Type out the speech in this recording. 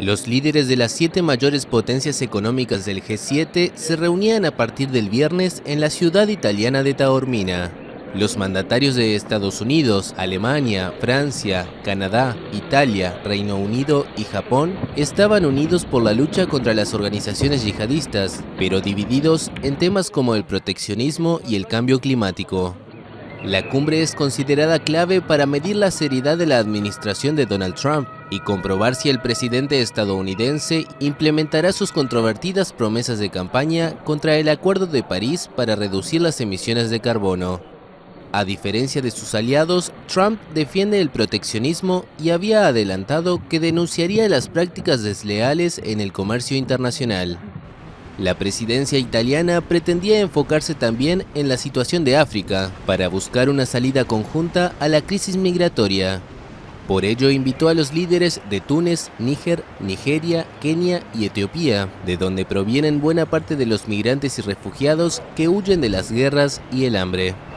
Los líderes de las 7 mayores potencias económicas del G7 se reunían a partir del viernes en la ciudad italiana de Taormina. Los mandatarios de Estados Unidos, Alemania, Francia, Canadá, Italia, Reino Unido y Japón estaban unidos por la lucha contra las organizaciones yihadistas, pero divididos en temas como el proteccionismo y el cambio climático. La cumbre es considerada clave para medir la seriedad de la administración de Donald Trump y comprobar si el presidente estadounidense implementará sus controvertidas promesas de campaña contra el Acuerdo de París para reducir las emisiones de carbono. A diferencia de sus aliados, Trump defiende el proteccionismo y había adelantado que denunciaría las prácticas desleales en el comercio internacional. La presidencia italiana pretendía enfocarse también en la situación de África, para buscar una salida conjunta a la crisis migratoria. Por ello invitó a los líderes de Túnez, Níger, Nigeria, Kenia y Etiopía, de donde provienen buena parte de los migrantes y refugiados que huyen de las guerras y el hambre.